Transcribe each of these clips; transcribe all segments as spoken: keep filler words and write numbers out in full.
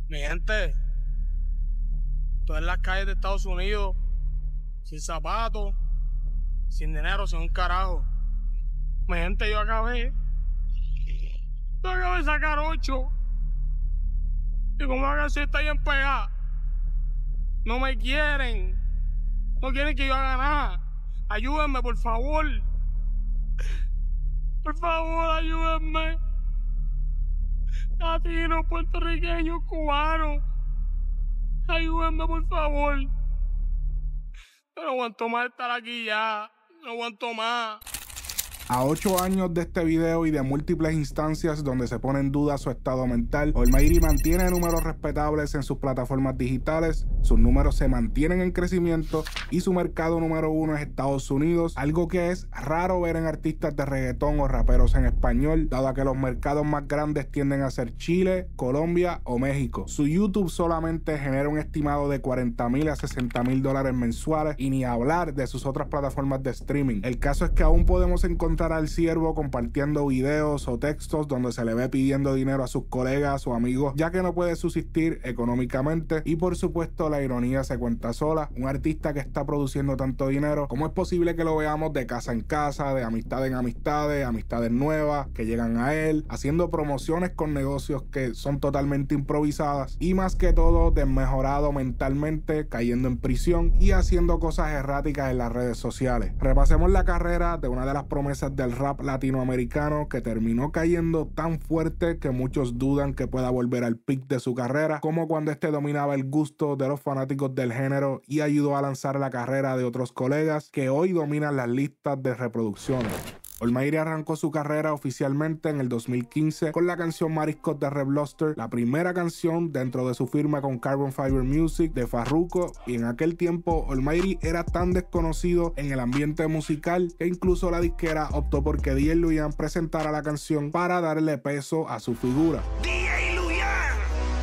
Mi gente, estoy en las calles de Estados Unidos, sin zapatos, sin dinero, sin un carajo. Mi gente, yo acabé. Yo acabé de sacar ocho. Y como la canción está bien pegada, no me quieren. No quieren que yo haga nada. Ayúdenme, por favor. Por favor, ayúdenme. Latinos, puertorriqueños, cubanos. Ayúdenme, por favor. Yo no aguanto más estar aquí ya. No aguanto más. A ocho años de este video y de múltiples instancias donde se pone en duda su estado mental, Almighty mantiene números respetables en sus plataformas digitales, sus números se mantienen en crecimiento y su mercado número uno es Estados Unidos, algo que es raro ver en artistas de reggaetón o raperos en español, dado a que los mercados más grandes tienden a ser Chile, Colombia o México. Su YouTube solamente genera un estimado de cuarenta mil a sesenta mil dólares mensuales y ni hablar de sus otras plataformas de streaming. El caso es que aún podemos encontrar al siervo compartiendo videos o textos donde se le ve pidiendo dinero a sus colegas o amigos, ya que no puede subsistir económicamente, y por supuesto la ironía se cuenta sola. Un artista que está produciendo tanto dinero, ¿cómo es posible que lo veamos de casa en casa, de amistad en amistades, amistades nuevas que llegan a él, haciendo promociones con negocios que son totalmente improvisadas y más que todo desmejorado mentalmente, cayendo en prisión y haciendo cosas erráticas en las redes sociales? Repasemos la carrera de una de las promesas del rap latinoamericano que terminó cayendo tan fuerte que muchos dudan que pueda volver al pic de su carrera, como cuando este dominaba el gusto de los fanáticos del género y ayudó a lanzar la carrera de otros colegas que hoy dominan las listas de reproducciones. Almighty arrancó su carrera oficialmente en el dos mil quince con la canción Mariscos de Red Lobster, la primera canción dentro de su firma con Carbon Fiber Music de Farruko, y en aquel tiempo Almighty era tan desconocido en el ambiente musical que incluso la disquera optó por que D J Luyan presentara la canción para darle peso a su figura. D J Luyan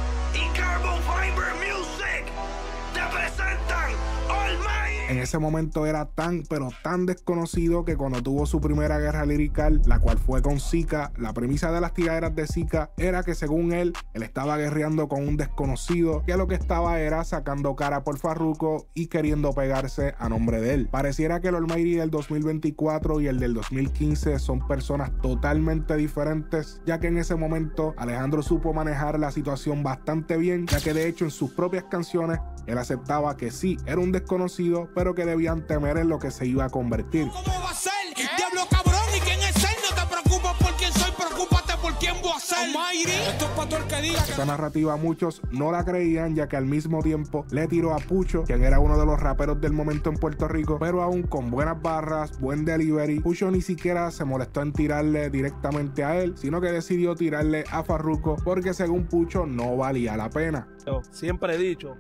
y Carbon Fiber Music te presentan Almighty. En ese momento era tan pero tan desconocido que cuando tuvo su primera guerra lirical, la cual fue con Zika, la premisa de las tiraderas de Zika era que según él, él estaba guerreando con un desconocido que lo que estaba era sacando cara por Farruko y queriendo pegarse a nombre de él. Pareciera que el Almighty del dos mil veinticuatro y el del dos mil quince son personas totalmente diferentes, ya que en ese momento Alejandro supo manejar la situación bastante bien, ya que de hecho en sus propias canciones él aceptaba que sí, era un desconocido, pero que debían temer en lo que se iba a convertir. ¿Cómo va a ser? ¿Qué? Diablo cabrón, ¿y quién es él? No te preocupes por quién soy, preocúpate por quién voy a ser. Almighty. Esto es para todo el que diga que... Esta narrativa muchos no la creían, ya que al mismo tiempo le tiró a Pucho, quien era uno de los raperos del momento en Puerto Rico, pero aún con buenas barras, buen delivery. Pucho ni siquiera se molestó en tirarle directamente a él, sino que decidió tirarle a Farruko porque según Pucho no valía la pena. Yo siempre he dicho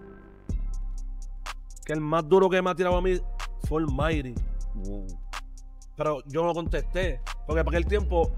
que el más duro que me ha tirado a mí fue Almighty. Mm. Pero yo no contesté, porque para aquel tiempo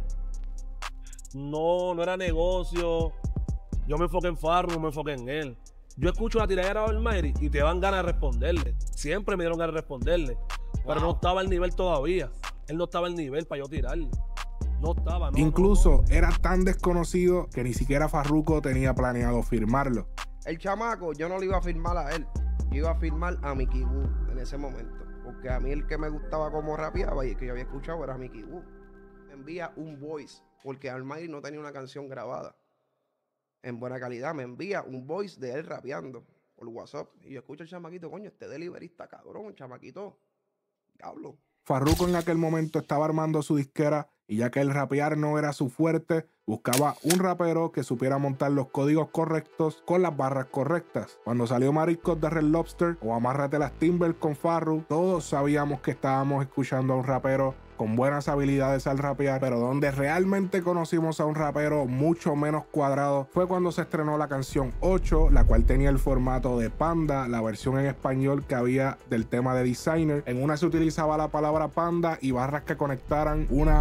no, no era negocio. Yo me enfoqué en Farru, no me enfoqué en él. Yo escucho la tiradera de Almighty y te dan ganas de responderle. Siempre me dieron ganas de responderle. Pero wow, no estaba al nivel todavía. Él no estaba al nivel para yo tirarle. No estaba, no. Incluso no, no. era tan desconocido que ni siquiera Farruko tenía planeado firmarlo. El chamaco, yo no le iba a firmar a él. Yo iba a firmar a Mickey Woo en ese momento. Porque a mí el que me gustaba como rapeaba y el que yo había escuchado era Mickey Woo. Me envía un voice, porque Almighty no tenía una canción grabada en buena calidad. Me envía un voice de él rapeando por WhatsApp. Y yo escucho al chamaquito, coño, este delivery está cabrón, chamaquito. Diablo. Farruko en aquel momento estaba armando su disquera y ya que el rapear no era su fuerte, buscaba un rapero que supiera montar los códigos correctos con las barras correctas. Cuando salió Mariscos de Red Lobster o Amárrate las Timber con Farru, todos sabíamos que estábamos escuchando a un rapero con buenas habilidades al rapear, pero donde realmente conocimos a un rapero mucho menos cuadrado fue cuando se estrenó la canción ocho, la cual tenía el formato de Panda, la versión en español que había del tema de Designer. En una se utilizaba la palabra panda y barras que conectaran una a otra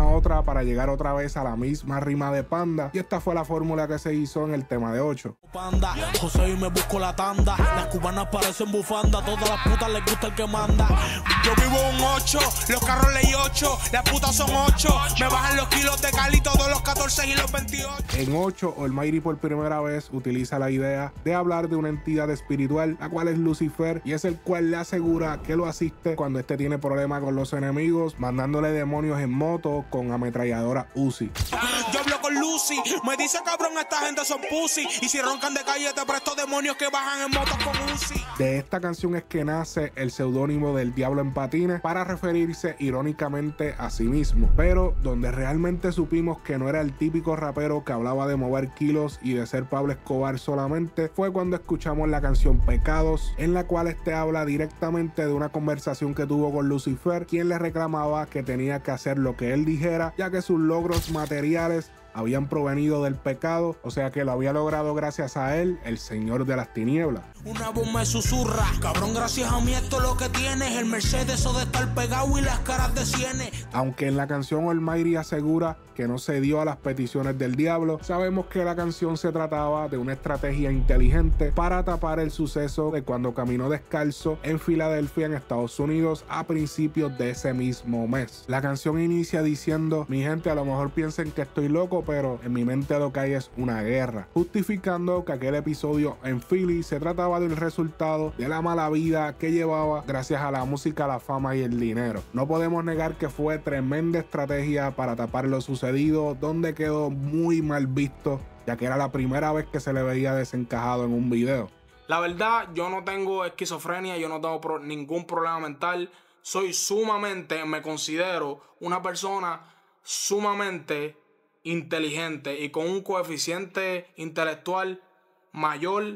mejoraba para llegar otra vez a la misma rima de Panda, y esta fue la fórmula que se hizo en el tema de ocho. Panda, José y me busco la tanda. Las cubanas parecen bufanda, todas las putas les gusta el que manda. Yo vivo un ocho, los carros ley ocho, las putas son ocho. Me bajan los kilos de Cali, todos los catorce y los veintiocho. En ocho, Almighty por primera vez utiliza la idea de hablar de una entidad espiritual, la cual es Lucifer, y es el cual le asegura que lo asiste cuando este tiene problemas con los enemigos, mandándole demonios en moto con ametralladora Uzi. Yo hablo con Lucy, me dice cabrón, esta gente son pussy. Y si roncan de calle te presto demonios que bajan en motos con Uzi. De esta canción es que nace el seudónimo del Diablo en Patines para referirse irónicamente a sí mismo, pero donde realmente supimos que no era el típico rapero que hablaba de mover kilos y de ser Pablo Escobar solamente fue cuando escuchamos la canción Pecados, en la cual este habla directamente de una conversación que tuvo con Lucifer, quien le reclamaba que tenía que hacer lo que él dijera, ya que sus logros materiales habían provenido del pecado, o sea que lo había logrado gracias a él, el señor de las tinieblas. Una voz me susurra, cabrón, gracias a mí esto es lo que tienes, el Mercedes o de estar pegado y las caras de cienes. Aunque en la canción Almighty asegura que no se dio a las peticiones del diablo, sabemos que la canción se trataba de una estrategia inteligente para tapar el suceso de cuando caminó descalzo en Filadelfia, en Estados Unidos, a principios de ese mismo mes. La canción inicia diciendo: mi gente, a lo mejor piensen que estoy loco, pero en mi mente lo que hay es una guerra, justificando que aquel episodio en Philly se trataba del resultado de la mala vida que llevaba gracias a la música, la fama y el dinero. No podemos negar que fue tremenda estrategia para tapar lo sucedido, donde quedó muy mal visto, ya que era la primera vez que se le veía desencajado en un video. La verdad, yo no tengo esquizofrenia, yo no tengo pro- ningún problema mental. Soy sumamente, me considero una persona sumamente inteligente y con un coeficiente intelectual mayor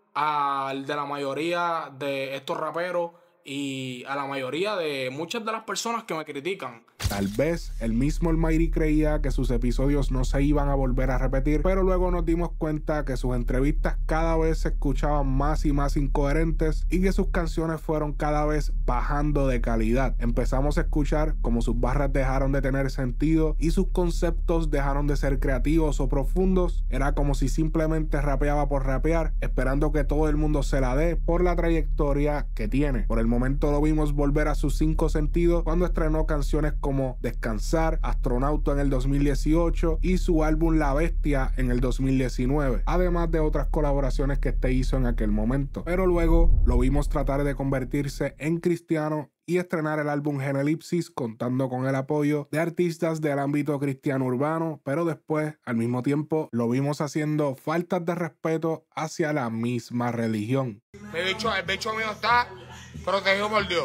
al de la mayoría de estos raperos y a la mayoría de muchas de las personas que me critican. Tal vez el mismo Almighty creía que sus episodios no se iban a volver a repetir, pero luego nos dimos cuenta que sus entrevistas cada vez se escuchaban más y más incoherentes y que sus canciones fueron cada vez bajando de calidad. Empezamos a escuchar cómo sus barras dejaron de tener sentido y sus conceptos dejaron de ser creativos o profundos. Era como si simplemente rapeaba por rapear, esperando que todo el mundo se la dé por la trayectoria que tiene. Por el momento lo vimos volver a sus cinco sentidos cuando estrenó canciones como Descansar, Astronauta en el dos mil dieciocho y su álbum La Bestia en el dos mil diecinueve, además de otras colaboraciones que este hizo en aquel momento. Pero luego lo vimos tratar de convertirse en cristiano y estrenar el álbum Genelipsis, contando con el apoyo de artistas del ámbito cristiano urbano, pero después, al mismo tiempo, lo vimos haciendo faltas de respeto hacia la misma religión. Mi bicho, el bicho mío está protegido por Dios.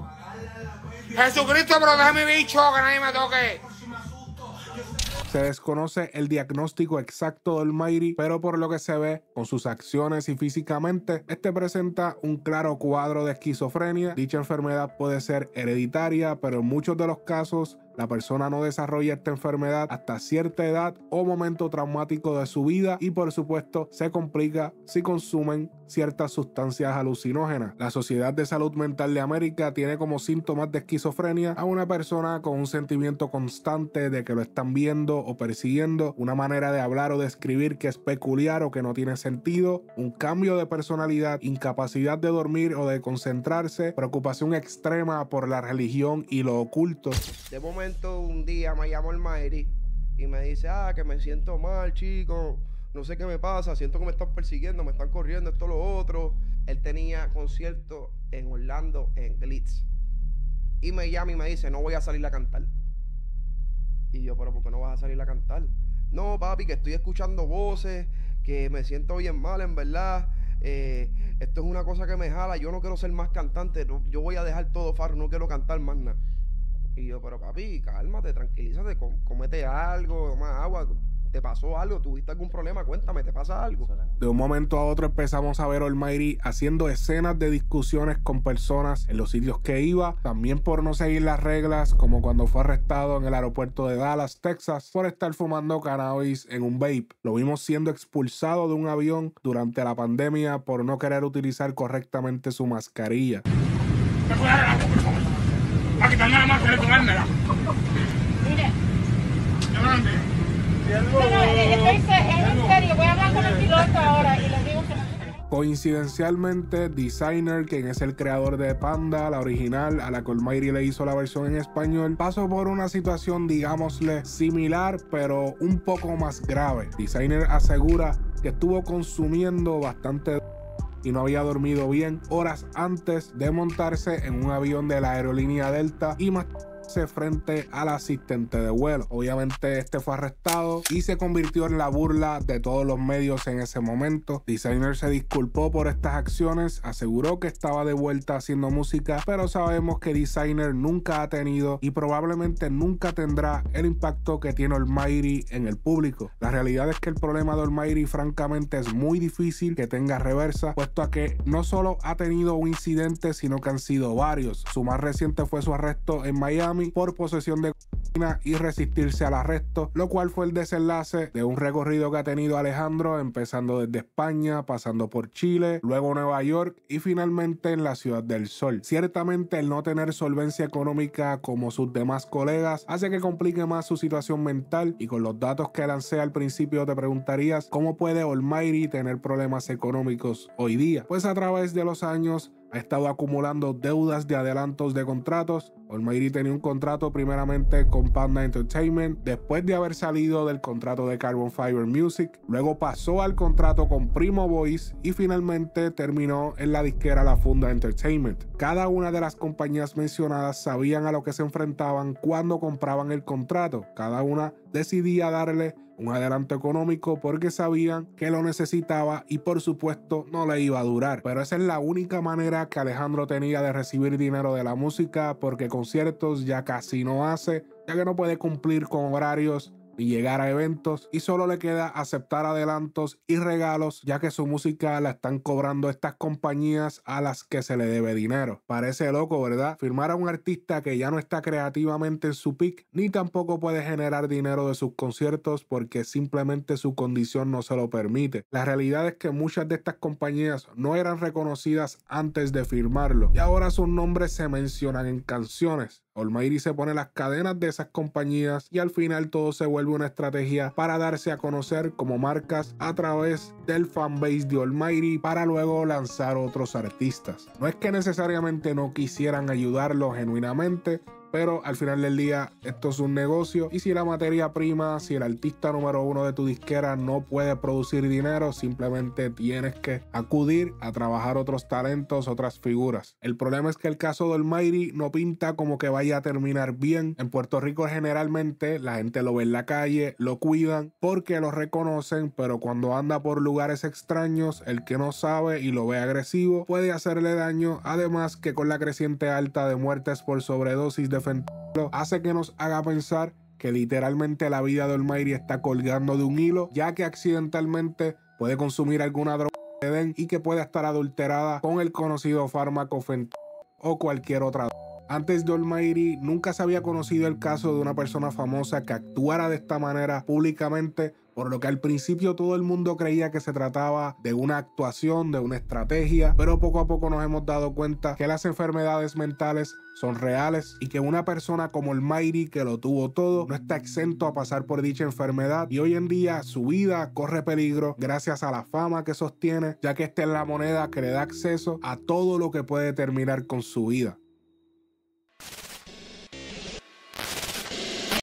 Jesucristo, protege a mi bicho, que nadie me toque. Se desconoce el diagnóstico exacto de Almighty, pero por lo que se ve con sus acciones y físicamente, este presenta un claro cuadro de esquizofrenia. Dicha enfermedad puede ser hereditaria, pero en muchos de los casos la persona no desarrolla esta enfermedad hasta cierta edad o momento traumático de su vida y por supuesto se complica si consumen ciertas sustancias alucinógenas. La Sociedad de Salud Mental de América tiene como síntomas de esquizofrenia a una persona con un sentimiento constante de que lo están viendo o persiguiendo, una manera de hablar o de escribir que es peculiar o que no tiene sentido, un cambio de personalidad, incapacidad de dormir o de concentrarse, preocupación extrema por la religión y lo oculto. De momento, un día me llama Almighty y me dice: ah, que me siento mal, chico, no sé qué me pasa, siento que me están persiguiendo, me están corriendo, esto, lo otro. Él tenía concierto en Orlando, en Glitz, y me llama y me dice: no voy a salir a cantar. Y yo: pero ¿por qué no vas a salir a cantar? No, papi, que estoy escuchando voces, que me siento bien mal, en verdad. Eh, esto es una cosa que me jala, yo no quiero ser más cantante, no, yo voy a dejar todo, farro, no quiero cantar más nada. Y yo: pero papi, cálmate, tranquilízate, com comete algo, toma agua, ¿te pasó algo? ¿Tuviste algún problema? Cuéntame, ¿te pasa algo? De un momento a otro empezamos a ver a Almighty haciendo escenas de discusiones con personas en los sitios que iba, también por no seguir las reglas, como cuando fue arrestado en el aeropuerto de Dallas, Texas, por estar fumando cannabis en un vape. Lo vimos siendo expulsado de un avión durante la pandemia por no querer utilizar correctamente su mascarilla. ¿Me puede dar algo, por favor? Para quitarme la máscara y ponérmela. Mire, grande. No, no, es, es en serio, voy a hablar con el piloto ahora y les digo que no. Coincidencialmente, Designer, quien es el creador de Panda, la original, a la que Almighty le hizo la versión en español, pasó por una situación, digámosle, similar, pero un poco más grave. Designer asegura que estuvo consumiendo bastante y no había dormido bien horas antes de montarse en un avión de la aerolínea Delta y más frente al asistente de vuelo. Obviamente este fue arrestado y se convirtió en la burla de todos los medios en ese momento. Designer se disculpó por estas acciones, aseguró que estaba de vuelta haciendo música, pero sabemos que Designer nunca ha tenido y probablemente nunca tendrá el impacto que tiene Almighty en el público. La realidad es que el problema de Almighty francamente es muy difícil que tenga reversa, puesto a que no solo ha tenido un incidente, sino que han sido varios. Su más reciente fue su arresto en Miami por posesión de cocaína y resistirse al arresto, lo cual fue el desenlace de un recorrido que ha tenido Alejandro, empezando desde España, pasando por Chile, luego Nueva York y finalmente en la Ciudad del Sol. Ciertamente el no tener solvencia económica como sus demás colegas hace que complique más su situación mental, y con los datos que lancé al principio te preguntarías cómo puede Almighty tener problemas económicos hoy día. Pues a través de los años ha estado acumulando deudas de adelantos de contratos. Almighty tenía un contrato primeramente con Panda Entertainment, después de haber salido del contrato de Carbon Fiber Music, luego pasó al contrato con Primo Voice y finalmente terminó en la disquera La Funda Entertainment. Cada una de las compañías mencionadas sabían a lo que se enfrentaban cuando compraban el contrato. Cada una decidía darle un adelanto económico porque sabían que lo necesitaba y por supuesto no le iba a durar. Pero esa es la única manera que Alejandro tenía de recibir dinero de la música, porque conciertos ya casi no hace, ya que no puede cumplir con horarios y llegar a eventos, y solo le queda aceptar adelantos y regalos, ya que su música la están cobrando estas compañías a las que se le debe dinero. Parece loco, ¿verdad? Firmar a un artista que ya no está creativamente en su peak, ni tampoco puede generar dinero de sus conciertos porque simplemente su condición no se lo permite. La realidad es que muchas de estas compañías no eran reconocidas antes de firmarlo y ahora sus nombres se mencionan en canciones. Almighty se pone las cadenas de esas compañías y al final todo se vuelve una estrategia para darse a conocer como marcas a través del fanbase de Almighty para luego lanzar otros artistas. No es que necesariamente no quisieran ayudarlo genuinamente, pero al final del día esto es un negocio, y si la materia prima, si el artista número uno de tu disquera no puede producir dinero, simplemente tienes que acudir a trabajar otros talentos, otras figuras. El problema es que el caso de Almighty no pinta como que vaya a terminar bien. En Puerto Rico generalmente la gente lo ve en la calle, lo cuidan porque lo reconocen, pero cuando anda por lugares extraños, el que no sabe y lo ve agresivo puede hacerle daño. Además que con la creciente alta de muertes por sobredosis de fentanilo hace que nos haga pensar que literalmente la vida de Almighty está colgando de un hilo, ya que accidentalmente puede consumir alguna droga que den y que puede estar adulterada con el conocido fármaco fentanilo o cualquier otra droga. Antes de Almighty nunca se había conocido el caso de una persona famosa que actuara de esta manera públicamente, por lo que al principio todo el mundo creía que se trataba de una actuación, de una estrategia, pero poco a poco nos hemos dado cuenta que las enfermedades mentales son reales y que una persona como Almighty, que lo tuvo todo, no está exento a pasar por dicha enfermedad, y hoy en día su vida corre peligro gracias a la fama que sostiene, ya que esta es la moneda que le da acceso a todo lo que puede terminar con su vida.